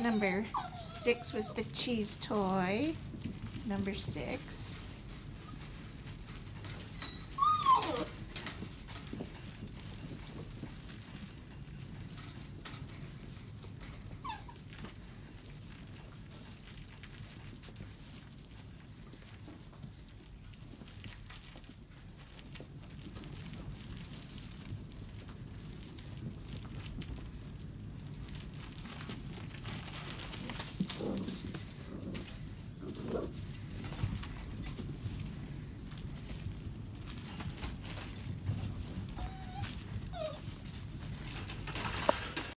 number 6 with the cheese toy. Number 6.